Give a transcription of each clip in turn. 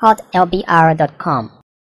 hotlbr.com.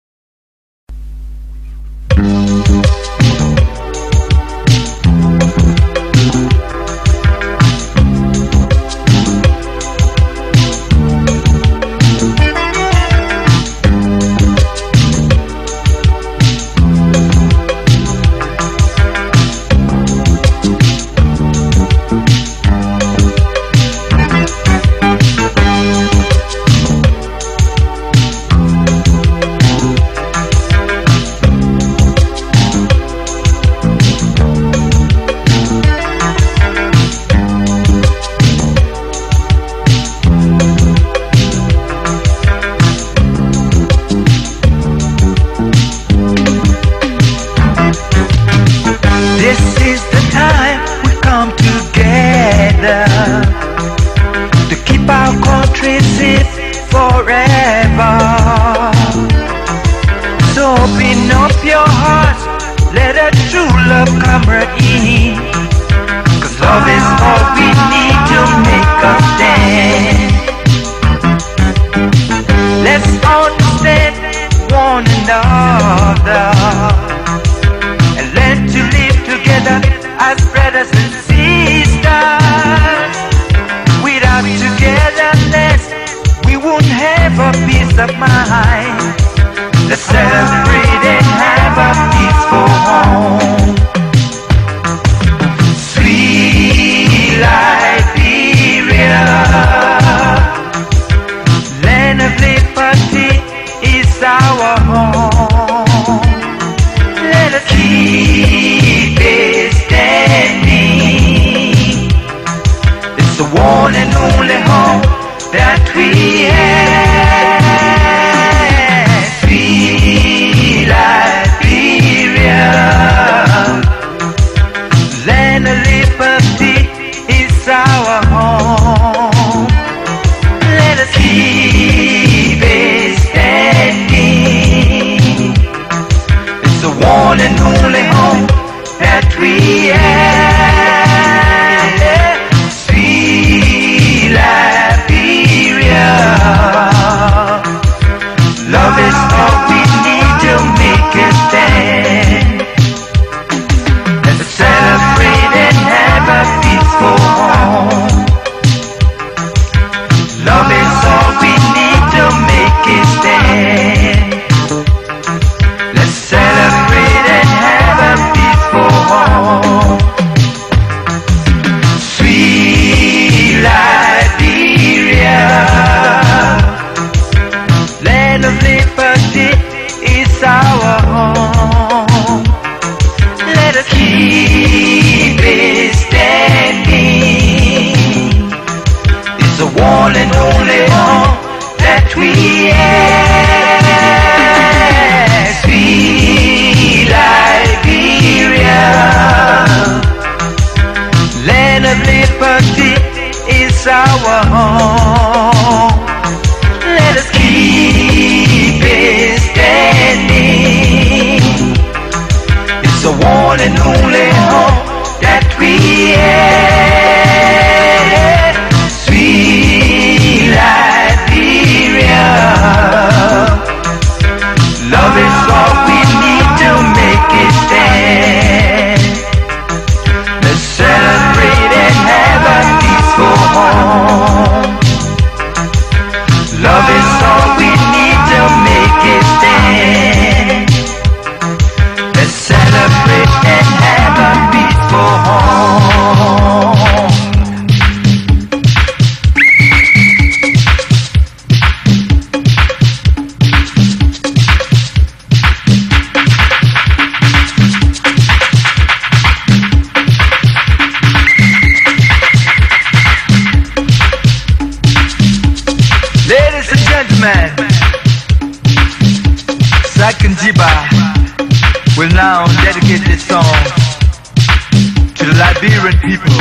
To keep our country safe forever. So open up your hearts, let a true love come right in. 'Cause love is all we need to make us stand. Let's understand one another and learn to live together as brothers and sisters. Without togetherness, we won't have a peace of mind. Let's celebrate and have a peaceful home. Sweet Liberia, land of liberty is our home. Let us keep it standing. It's the one and only home that we have. Sweet Liberia, land of liberty is our home. Let us keep it standing. It's the one and only home that we have. Sweet Liberia, love is all we need to make a stand. Let's celebrate and have a peaceful home. Love is all we need to make a stand. Let's celebrate and have a peaceful home. Sweet Liberia, land of liberty is our home. Let us keep it standing. It's the one and only home that we have. Sweet Liberia, land of liberty is our home. Let us keep it standing. It's the one and only home that we have. Sweet Liberia, love is all we need to make it stand. Let's celebrate and have a peaceful home. Love is all we need to make it stand. Let's celebrate and have a peaceful home. Ladies and gentlemen, Sakin Jiba will now dedicate this song to the Liberian people.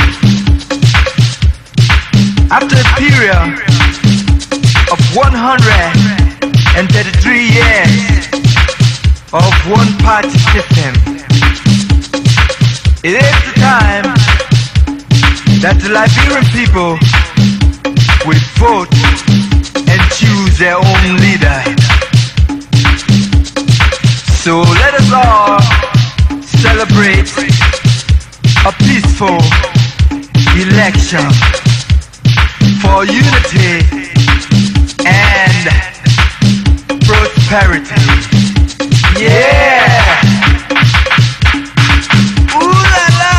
After a period of 133 years of one-party system, it is the time that the Liberian people will vote and choose their own leader. So let us all celebrate a peaceful election for unity and prosperity. Yeah! Ooh la la!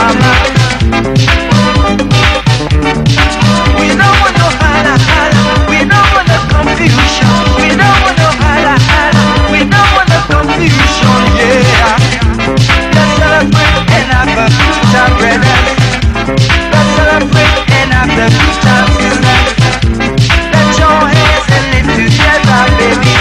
drama. We don't want no holla holla. We don't want no confusion. We don't want no holla holla. We don't want no confusion. Yeah. Let's celebrate and have a good time, brothers. Let's celebrate and have a good time tonight. Let your hands and live together, baby.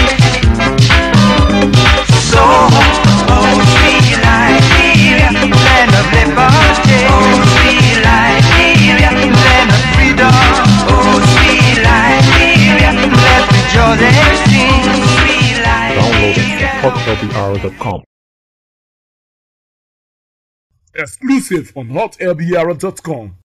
So, oh sweet Liberia, land of liberty. Oh sweet Liberia, land of freedom. Oh sweet Liberia, let's rejoice and sing. Sweet Liberia. Download it from hotlbr.com. Exclusive on hotlbr.com.